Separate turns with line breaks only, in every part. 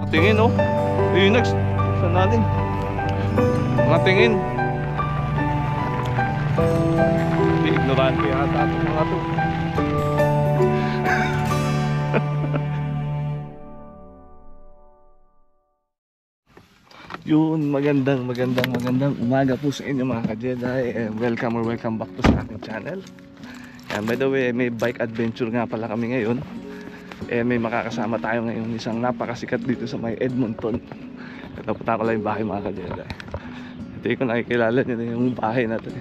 Tingin oh. Ayun next. Saan natin? Mga tingin. Hindi, ignorante yata ito mga to. Yun, magandang umaga po sa inyo mga ka-Jedi, and welcome back to sa ating channel. And by the way, may bike adventure nga pala kami ngayon. May makakasama tayo ngayon, isang napakasikat dito sa may Edmonton. Ito, punta ko lang yung bahay mga ka-Jedi. Ito yung nakikilala nyo na yung bahay natin.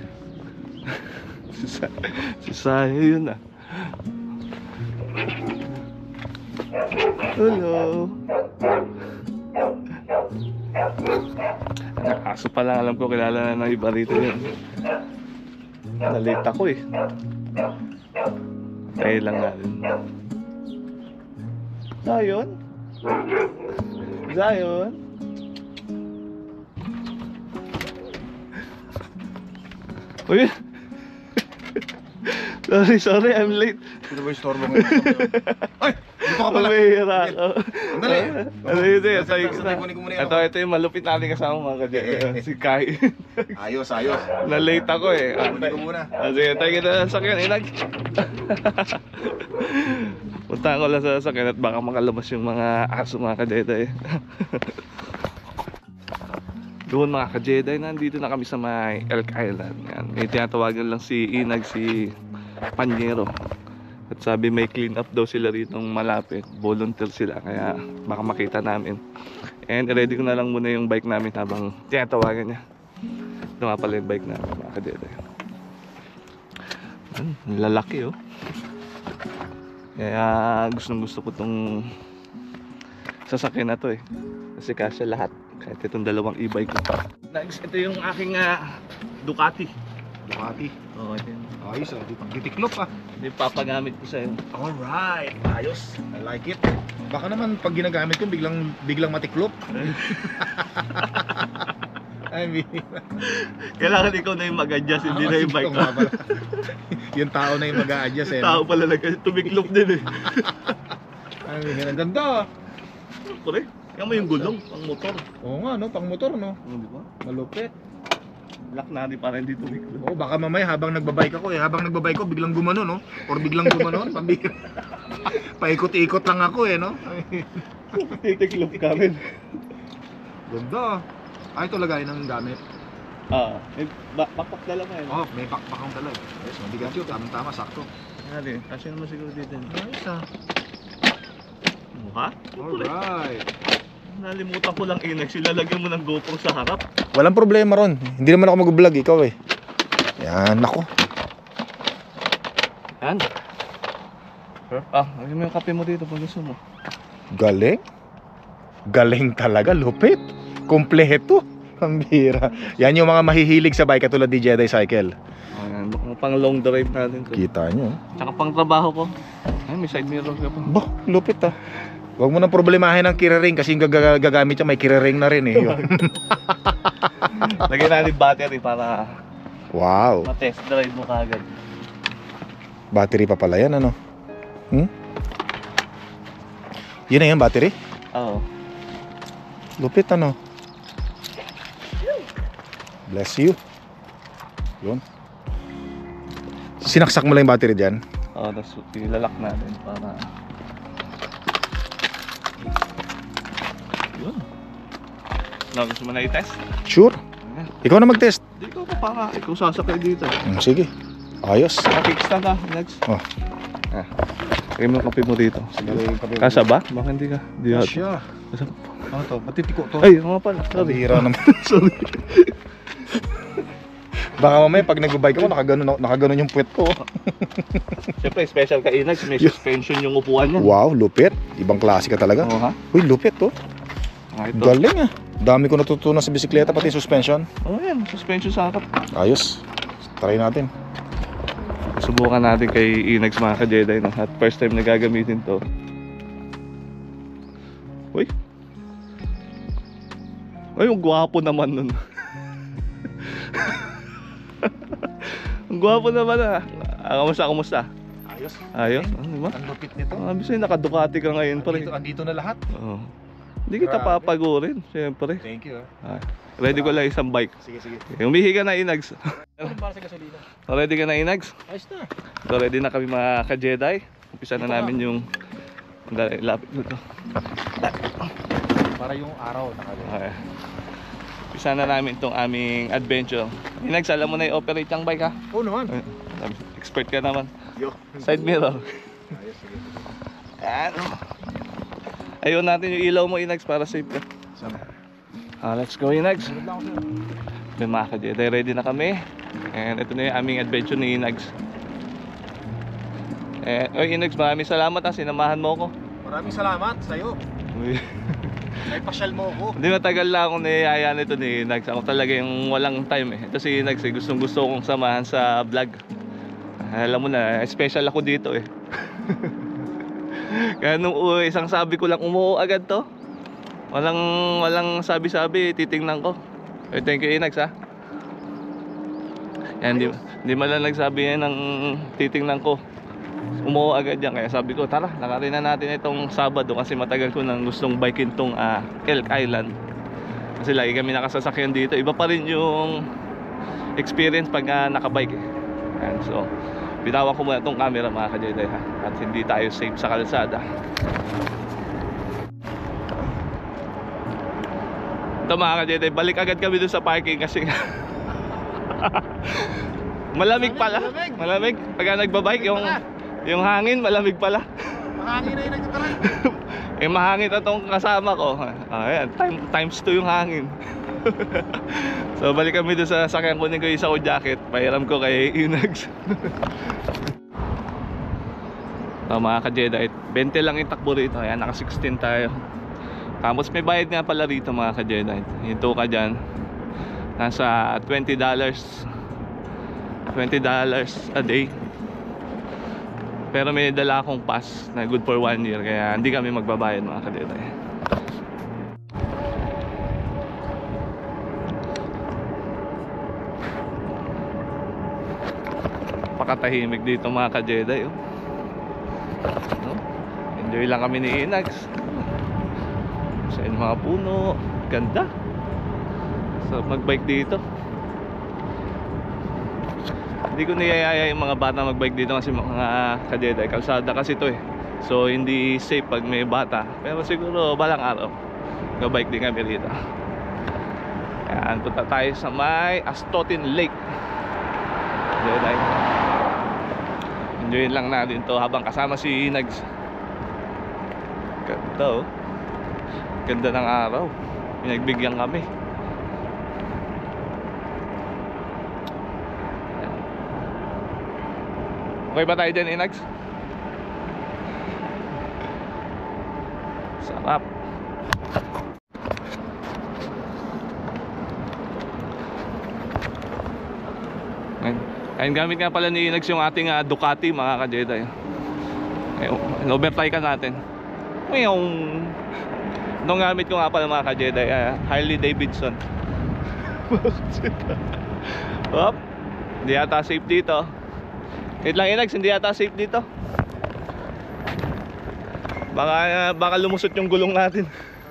Si Sayo yun ah. Hello. Aso pa lang alam ko, kilala na ng iba rito yun. Nalita ko eh. Tayo lang natin. Zion? Zion? Uy! Sorry, I'm late.
Sino ba yung storbo ngayon? Ay! Dito ka pala!
Umihira ako.
Andali!
Ito yung malupit natin kasama mga ka-Jedi. Si Kai.
Ayos.
Na-late ako eh.
Kunin ko muna.
Sige, tayo kita sa sakyan. Inag. Punta ko lang sa sakyan at baka makalabas yung mga aso mga ka-Jedi. Doon mga ka-Jedi, nandito na kami sa may Elk Island. Yan. May tinatawagan lang si Inag, si Panyero. At sabi may clean up daw sila rito malapit. Volunteer sila, kaya baka makita namin. And ready ko na lang muna yung bike namin habang tinatawagan niya. Ito nga pala yung bike namin mga ka-Jedi. Lalaki oh. Kaya gusto ko itong sasakyan na to eh. Kasi kasya lahat. Kahit itong dalawang e-bike ko. Next, ito yung aking Ducati. Oo, ito yun.
Ayos ah, titiklop ah.
Hindi papagamit ko sa'yo.
Alright, ayos. I like it. Baka naman pag ginagamit ko biglang matiklop. I mean,
Kailangan ikaw na yung mag-adjust, hindi na yung bike ko.
Yung tao na yung mag-a-adjust eh.
Tao pala tumiklop din eh.
I mean, ang ganda.
Pare, yan mo yung gulong, pang motor.
Oo nga no, pang motor no.
Di ba?
Malupit.
Black na rin para hindi tumiklop.
Oo, baka mamaya habang nagbabike ako habang nagbabike ko biglang gumano no. Or biglang gumano, pambira. Paikot-ikot lang ako eh no.
Titiklop ka rin.
Ganda. Ay, ito lagayin ng gamit.
May backpack dala mo yun.
Oh, may backpack akong dala. Yes, mabigat yun. Tama, sakto.
Ano kasi naman siguro dito.
Ayos ah.
Mukha?
Alright.
Nalimutan ko lang Inag, silalagyan mo ng GoPro sa harap.
Walang problema ron. Hindi naman ako mag-vlog, ikaw eh. Yan, nako.
Yan. Lagyan mo yung kape mo dito pag gusto mo.
Galing. Galing talaga, lupit. Kompleto. Pambira. Yan yung mga mahihilig sa bike katulad ni Jedi Cycle.
Ayan, pang long drive natin to.
Kita nyo.
Tsaka pang trabaho ko. Ay, may side mirror ka pa.
Bah, lupit ah. Huwag mo nang problemahin ng kiriring kasi yung gagamit siya may kiriring na rin eh.
Lagyan natin battery para
Wow.
ma-test drive mo kagad.
Battery pa pala yan ano? Yun na yan battery?
Oo.
Lupit ano? Bless you. Yun. Sinaksak mo lang yung battery dyan.
Oo, tapos ilalak natin para yun. Gusto mo na i-test?
Sure.
Ayan.
Ikaw na mag-test.
Dito ka para ikaw sasakay dito.
Sige. Ayos.
Kickstand ka, next.
Oh.
Lagay mo yung kape mo dito. Kasya ba? Baka hindi ka. Hindi ka.
Kasya. Ano to? Matitiko to.
Ay, mga pala. Sorry.
Hira naman.
Sorry.
Baka mamaya pag nag-bike ako nakaganon yung puwet ko.
Siyempre, special ka Inag. May suspension yung upuan niya.
Wow, lupit. Ibang klase ka talaga.
Oo ha?
Uy, lupit to.
Ito.
Galing ah. Dami ko natutunan sa bisikleta pati suspension.
Oo yan, suspension sa harap.
Ayos. Try natin.
Subukan natin kay Inags mga ka-Jedi no? At first time na gagamitin to. Uy. Ay, yung gwapo naman nun. Ang gwapo naman ah. Kamusta?
Ayos.
Ayos? Ano ba?
Ang lupit nito.
Sabi sa'yo, naka-Ducati ka ngayon pa rin.
Andito na lahat.
Oo. Hindi kita
Grabe.
papagurin, siyempre.
Thank you.
Ready ko lang isang bike.
Sige, sige.
Umihi ka na, Inags.
Para sa gasolina.
Ready ka na, Inags?
Ayos na.
So ready na kami mga ka-Jedi. Umpisa na namin yung lapit nito.
Para yung araw nakagano.
Okay. Umpisa na namin itong aming adventure. Inags, alam mo na i-operate yung bike ha?
Oo naman.
Expert ka naman.
Yo.
Side mirror.
Ayos, sige.
Ayan. Ayaw natin yung ilaw mo, Inags, para safe ka.
Sama.
Let's go, Inags.
Sunod lang ako sa'yo.
May mga ka-Jedi, ready na kami. And ito na yung aming adventure ni Inags. Oy, Inags, maraming salamat ha, sinamahan mo ako.
Maraming salamat sa'yo. Ay, pasyal mo ako.
Hindi, matagal lang akong niyaya nito ni Inags. Ako talaga yung walang time eh. Ito si Inags eh, gustong gusto kong samahan sa vlog. Alam mo na, special ako dito eh. Kaya nung isang sabi ko lang, umuo agad to. Walang sabi-sabi, titingnan ko. Thank you, Inags ha. Yan, di man lang nagsabi yan ng titingnan ko. Umuo agad yan. Kaya sabi ko, tara, lakarin na natin itong Sabado kasi matagal ko nang gustong bikin tong Elk Island. Kasi lagi kami nakasasakyan dito. Iba pa rin yung experience pag nakabike eh. Yan, so, bitawan ko muna itong camera mga ka-Jedi ha. At hindi tayo safe sa kalsada. Ito mga ka-Jedi, balik agad kami dun sa parking kasi malamig pala. Malamig. Pagka nagbabike, yung hangin, malamig pala.
Mahangin na yung nagtataray.
Eh mahangin na tong kasama ko. Ayan, times 2 yung hangin. So balik kami dun sa sakyan, kunin ko yung isa ko jacket. Pahiram ko kay Inags. Mga ka-Jedi, 20 lang yung takbo rito. Ayan, naka 16 tayo. Tapos may bayad nga pala rito mga ka-Jedi. Ito ka dyan, nasa $20 a day. Pero may dala akong pass na good for 1 year. Kaya hindi kami magbabayad mga ka-Jedi. Pakatahimik dito mga ka-Jedi oh. No? Enjoy lang kami ni Inags. Sa mga puno, ganda. So magbike dito. Hindi ko niyayaya yung mga bata magbike dito kasi mga ka-Jedi, kalsada kasi to eh. So hindi safe pag may bata. Pero siguro balang araw magbike din kami dito. Ayan, punta tayo sa may Astotin Lake. Jedi. Enjoyin lang natin to habang kasama si Inags. Ganda oh. Ganda ng araw. Pinagbigyan kami. Okay ba tayo dyan, Inags? Sarap. Ayun, gamit nga pala ni Inags yung ating Ducati mga ka-Jedi. Overtry ka natin. Nung gamit ko nga pala mga ka-Jedi, Harley Davidson. Hop. Hindi yata safe dito. Wait lang Inags, hindi yata safe dito. Baka lumusot yung gulong natin.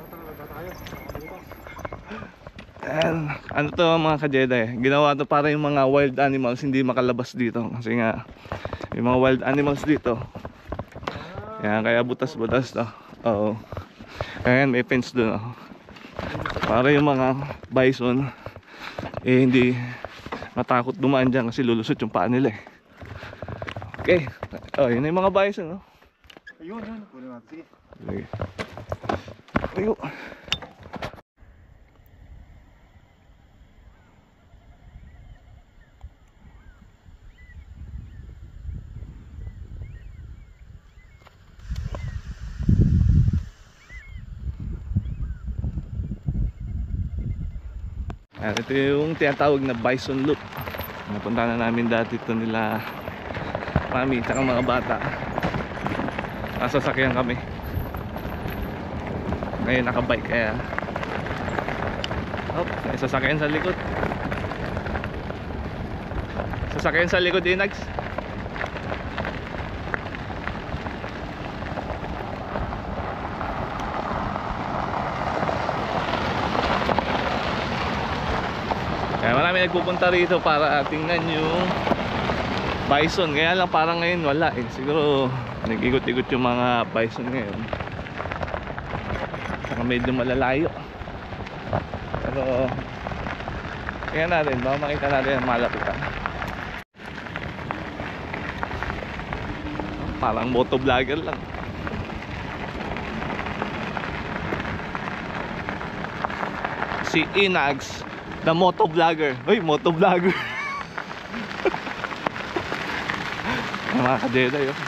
And, ano to mga ka-Jedi, ginawa to para yung mga wild animals hindi makalabas dito. Kasi nga yung mga wild animals dito, yan, kaya butas-butas to. Oo. Ayan, may fence doon oh. Para yung mga bison hindi matakot dumaan dyan kasi lulusot yung paa nila eh. Okay. Oh, yun na yung mga bison oh.
Ayun, yun. Kunin natin. Sige.
Sige. Ayun. Ito yung tinatawag na Bison Loop. Napunta na namin dati ito nila mami at mga bata. Nasasakyan kami. Ngayon nakabike kaya may sasakyan sa likod. Sasakyan sa likod, Inags. kami nagpupunta rito para tingnan yung bison. Kaya lang parang ngayon wala eh. Siguro nag-ikot-ikot yung mga bison ngayon. Saka medyo malalayo. Pero kaya natin, baka makita natin ang malapitan. Parang motovlogger lang. Si Inags, the motovlogger. Uy, motovlogger. Mga ka-Jedi, oh.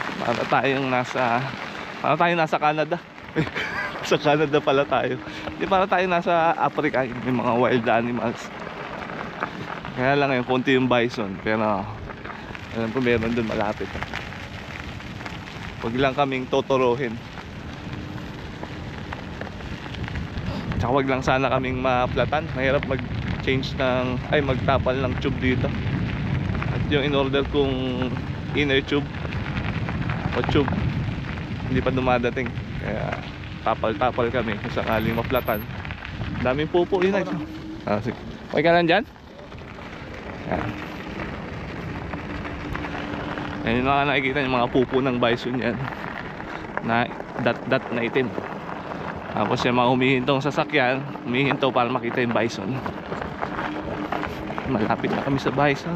Para tayong nasa Canada. Sa Canada pala tayo. Di para tayo nasa Africa, yung mga wild animals. Kaya lang ngayon, konti yung bison. Pero alam ko meron dun malapit. Huwag lang kaming totorohin. Tsaka wag lang sana kaming maplatan. Mahirap mag-change magtapal ng tube dito. At yung in-order kong inner tube o tube hindi pa dumadating. Kaya tapal-tapal kami kung sakaling maplatan. Daming pupo yun. Sige. Okay ka lang dyan? Yan. Yan yung mga nakikita yung mga pupo ng bison yan. Na dot na itim. Tapos yung mga humihintong sasakyan, humihinto para makita yung bison. Malapit na kami sa bison.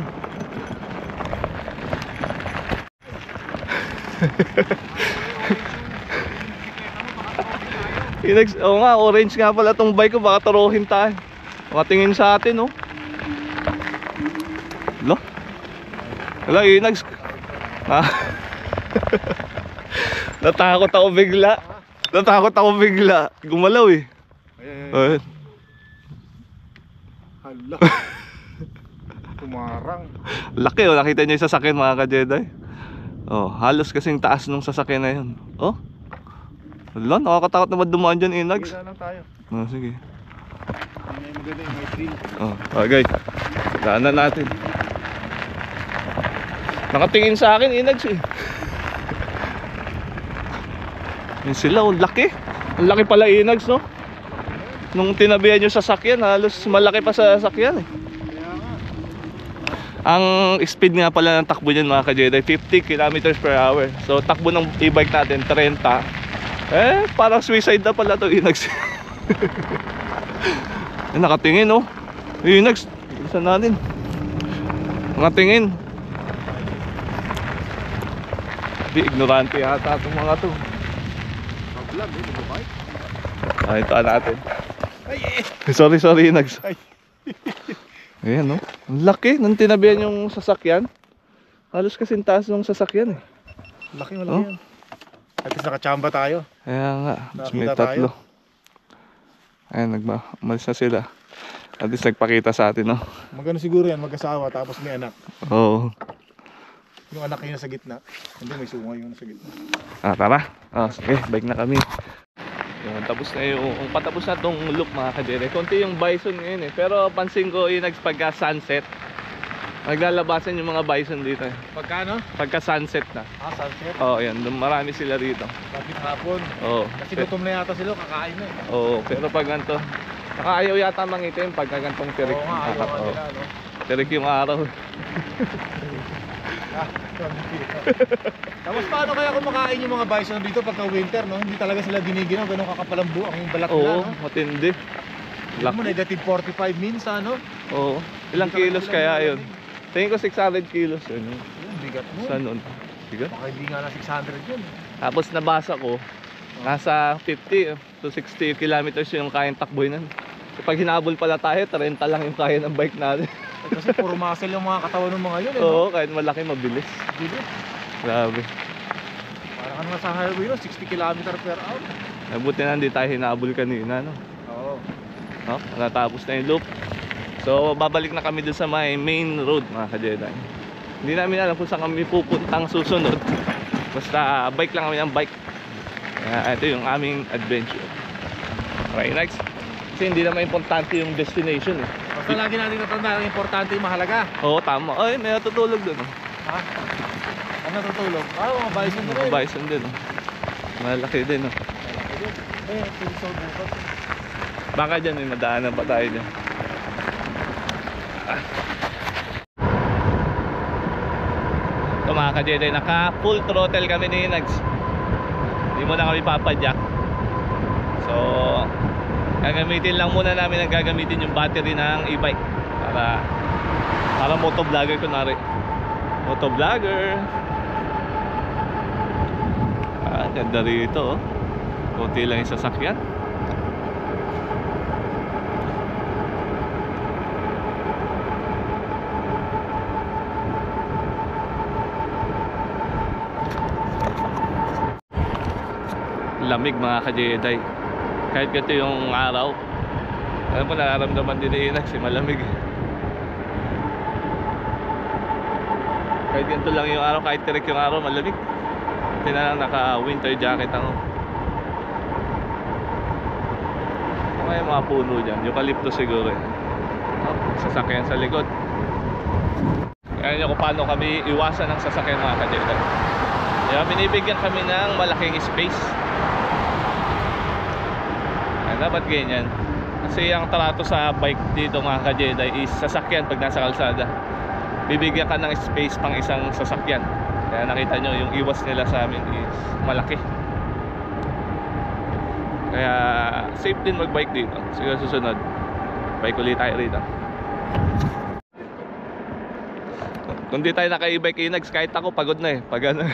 Oo nga, orange nga pala tong bike ko. Baka taruhin tayo. Makatingin sa atin, oh. Hello? Hello, Inags. Natakot ako bigla. Gumalaw eh. Ayun.
Hala. Tumarang.
Laki oh, nakita niyo yung sasakyan mga ka-Jedi. Oh, halos kasing taas nung sasakyan na yun. Oh. Hala, nakakatakot naman dumaan dyan, Inags.
Sige lang tayo.
Oh, sige.
May maganda yung may trail.
Oh, okay. Daanan natin. Nakatingin sa akin, Inags eh. Yun sila, oh, laki. Ang laki pala, Inags, no? Nung tinabihan yung sasakyan, halos malaki pa sa sasakyan eh. Ang speed nga pala ng takbo niyan mga ka-Jedi, 50 km per hour. So takbo ng e-bike natin 30. Parang suicide na pala to, Inags. Nakatingin, oh. Inags, isa natin. Nakatingin. Ignorante yata itong mga to. Ito natin. Sorry, Inags. Ayan, no? Ang laki nung tinabihan yung sasakyan. Halos kasing taas ng sasakyan eh.
Laki yan. At least nakachamba tayo.
Kaya nga, may
Nakita
tatlo. Ayan, umalis na sila. At least nagpakita sa atin, no?
Magano siguro yan, mag-asawa tapos may anak.
Oo.
Yung anak niya nasa gitna. Hindi, may sunga yung nasa gitna.
Tara. Sige, bike na kami. Yun, patapos na tong loop mga ka-Jedi. Konti yung bison ngayon eh. Pero pansin ko yung pagka sunset, naglalabasan yung mga bison dito eh.
Pagkano?
Pagka sunset na.
Sunset?
Oo, yan. Marami sila rito.
Bakit hapon?
Oo.
Kasi gutom na yata sila, kakain na eh.
Oo, pero pag ganito, nakaayaw yata mangitim pagka gantong tirik.
Oo nga, ayaw nga nila, no?
Tirik yung araw.
Tapos paano kaya kumakain yung mga bison dito pagka winter, no? Hindi talaga sila giniginaw, ganun kakapalambu ang balat nila,
Oo,
no?
matindi.
Alam mo, negative 45 minsan, no?
Oo. Ilang kilos kaya yun? Tingin ko 600 kilos yun.
Yung bigat mo.
Saan nun? Bigat?
Baka hindi nga na 600 yun.
Tapos nabasa ko, nasa 50 to 60 kilometers yung kayang takboy nun. Pag hinabol pala tayo, 30 lang yung kaya ng bike natin.
Kasi puro muscle yung mga katawan ng mga yun, eh, no?
Oo, kahit malaki, mabilis.
Bilis.
Grabe.
Parang ano nga sa highway, no? 60 km per hour.
Buti na hindi tayo hinabol kanina, no?
Oo.
Natapos na yung loop. So babalik na kami dun sa main road mga ka-Jedi. Hindi namin alam kung saan kami pupuntang susunod. Basta bike lang kami ng bike. Ito yung aming adventure. Okay, next. Kasi hindi naman importante yung destination eh.
Basta lagi natin natandaan, importante yung mahalaga.
Oo, tama. Ay, may natutulog dun.
Ha? Ano natutulog? Mga bison din.
Mga bison din. Malaki din.
Episode bukas.
Baka dyan may madaanan pa tayo dyan. Ito mga ka-Jedi, naka full throttle kami ni Nags. Hindi mo na kami papadyak. So gagamitin lang muna namin ang gagamitin yung battery ng e-bike para motovlogger kunwari. Motovlogger. Ganda rito oh. Kunti lang yung sasakyan. Lamig mga ka-Jedi. Kahit ganito yung araw, alam mo, nararamdaman din ni Inax, malamig. Kahit ganito lang yung araw, kahit tirik yung araw, malamig. Hindi na lang naka winter jacket ako. Ano yung mga puno dyan? Eucalyptus siguro eh. Sasakyan sa likod. Kaya nyo kung paano kami iwasan ng sasakyan mga ka-Jedi. Kaya binibigyan kami ng malaking space. Dapat ganyan. Kasi ang trato sa bike dito mga ka-Jedi is sasakyan pag nasa kalsada. Bibigyan ka ng space pang isang sasakyan. Kaya nakita nyo yung iwas nila sa amin is malaki. Kaya safe din mag-bike dito. Sige, susunod bike ulit tayo rito. Kung di tayo naka-e-bike Inags, kahit ako pagod na eh. Pag ano.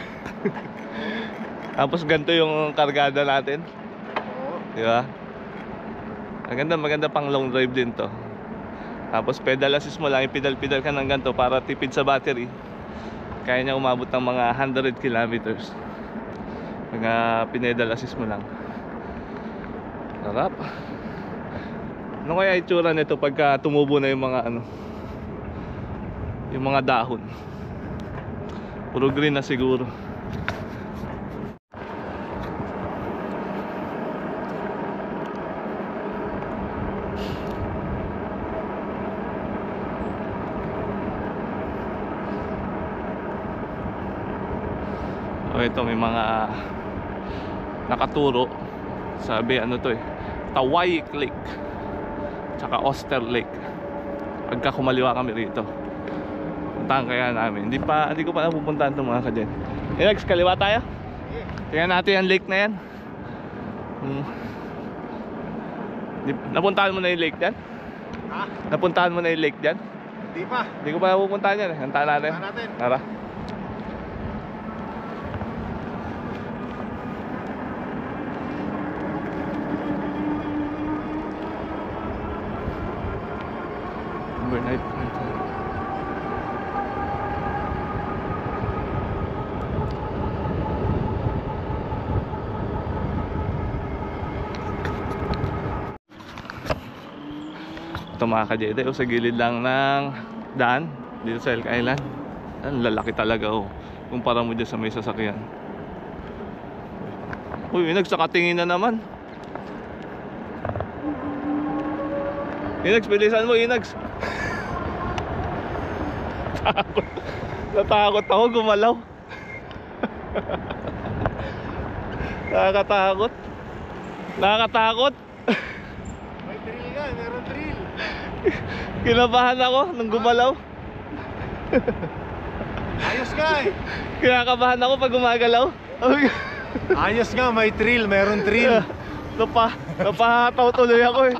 Tapos ganito yung kargada natin. Diba? Maganda pang long drive din to. Tapos pedal assist mo lang, ipidal-pidal ka ng ganito para tipid sa battery. Kaya niya umabot ng mga 100 kilometers. Mga pinedal assist mo lang. Sarap. Ano kaya itsura nito pagka tumubo na yung mga ano, yung mga dahon? Puro green na siguro. O ito, may mga nakaturo. Sabi ano to eh, Tawayik Lake tsaka Oster Lake. Pagka kumaliwa kami rito, puntahan kaya namin. Hindi ko pa napupuntahan ito mga ka-Jedi. Inags, kaliwa tayo. Tingnan natin yung lake na yan. Napuntahan mo na yung lake dyan?
Ha?
Napuntahan mo na yung lake dyan?
Hindi pa.
Hindi ko pa napupuntahan yan eh. Hantaan natin. Tara. Overnight. Ito mga ka-Jedi, sa gilid lang ng daan dito sa Elk Island. Ang lalaki talaga oh, kumpara mo dyan sa may sasakyan. Uy, Inags, nakatingin na naman. Inags, bilisan mo Inags. Natakot ako, gumalaw. Nakakatakot. Nakakatakot.
May drill nga, meron drill.
Kinabahan ako nung gumalaw.
Ayos nga eh.
Kinakabahan ako pag gumagalaw.
Ayos nga, may drill, meron drill.
Napahataw tuloy ako eh.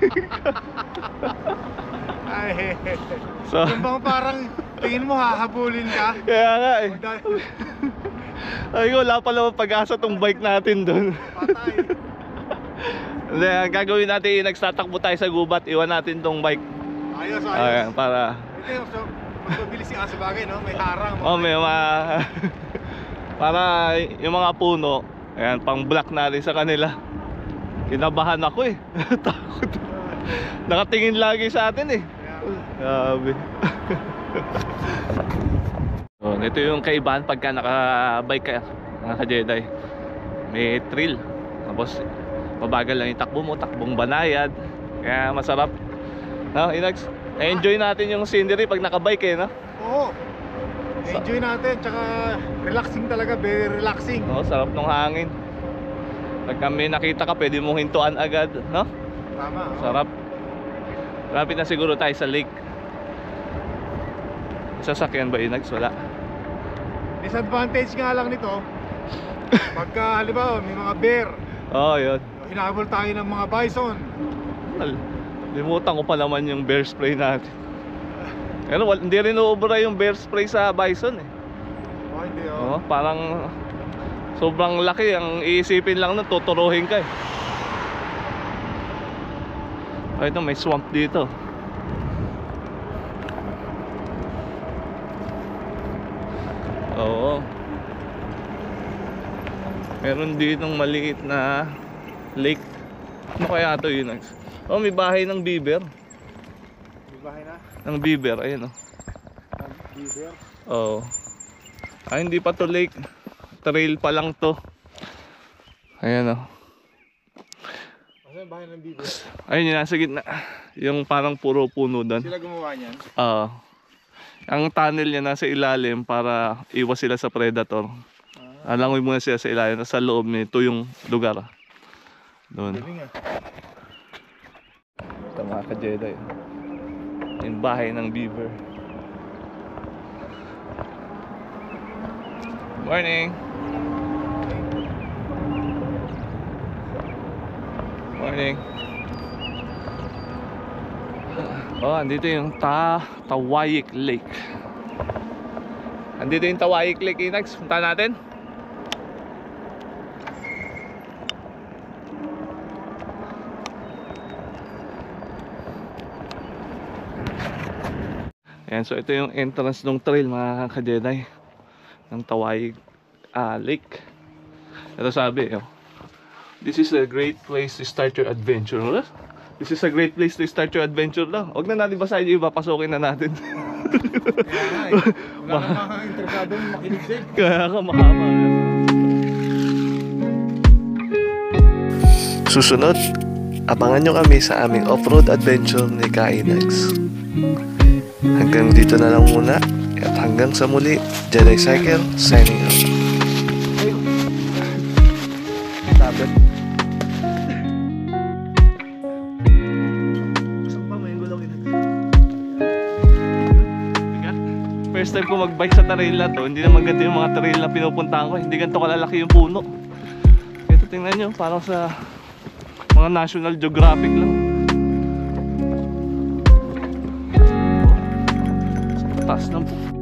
Ay,
So,
yung bang parang tingin mo hahabulin ka?
kaya nga eh.
Dahil
Ay ko, wala pala pag-asa tong bike natin doon.
patay.
Hindi, ang gagawin natin, nagtatakbo tayo sa gubat, iwan natin tong bike.
Ayos,
Ayan,
ayos.
para
Ito yung magpabilis si Aso bagay, no? May harang.
may mga para yung mga puno, ayan, pang block natin sa kanila. Kinabahan ako eh. Takot. Nakatingin lagi sa atin eh. Grabe. So, ito yung kaibahan pagka naka-bike ka, mga ka-Jedi. May thrill. Tapos mabagal lang yung takbo mo, takbong banayad. Kaya masarap. No, Inags? Na-enjoy natin yung scenery pag naka-bike eh, no?
Oo. Enjoy natin, tsaka relaxing talaga, very relaxing.
No, sarap ng hangin. Pag may nakita ka, pwede mong hintuan agad, no?
Tama.
Sarap. Malapit na siguro tayo sa lake. Sasakyan ba Inags? Wala.
Disadvantage nga lang nito, pagka halimbawa may mga bear,
Oo, yun.
hinabol tayo ng mga bison.
Limutan ko pa naman yung bear spray natin. Pero hindi rin uubra yung bear spray sa bison eh.
Oh, hindi
Oo, parang sobrang laki. Ang iisipin lang nun, tuturuhin ka eh. Oh, ito may swamp dito. Oo. Meron ditong maliit na lake. Ano kaya ito yun? Oh, may bahay ng beaver.
May bahay na?
Ng beaver, ayun oh.
Beaver?
Oo. Ay, hindi pa to lake. Trail pa lang to. Ayan oh.
Ano yung bahay ng beaver?
Ayun yun, nasa gitna. Yung parang puro puno doon.
Sila gumawa niyan?
Oo. Ang tunnel niya nasa ilalim para iwas sila sa predator. Alangoy muna sila sa ilalim. Sa loob nito yung lugar. Doon.
Galing ah.
Ito mga ka-Jedi. Yung bahay ng beaver. Morning! Morning! Oh, andito yung Tawayik Lake. Andito yung Tawayik Lake, Inags. Punta natin. Ayan, so ito yung entrance ng trail mga ka-Jedi ng Tawayik Lake. Ito sabi, oh, this is a great place to start your adventure. This is a great place to start your adventure lang. Huwag na natin basahin yung iba, pasukin na natin.
Kaya nga eh. Wala namang interesadong makinig sa'yo.
Kaya ka mahaba. Susunod, abangan nyo kami sa aming off-road adventure ni Kainags. Hanggang dito na lang muna. At hanggang sa muli, Jedi Cycle signing out. Tablet. First time ko mag-bike sa trail na to, hindi naman ganito yung mga trail na pinupuntahan ko. Hindi ganito kalalaki yung puno. Ito tingnan nyo, parang sa mga National Geographic lang. Sa taas ng